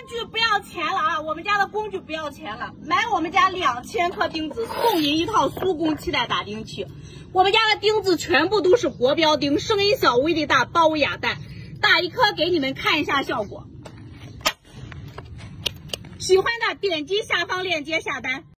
具不要钱了啊！我们家的工具不要钱了，买我们家2000颗钉子，送您一套苏工气带打钉器。我们家的钉子全部都是国标钉，声音小，威力大，包围哑弹，打一颗给你们看一下效果。喜欢的点击下方链接下单。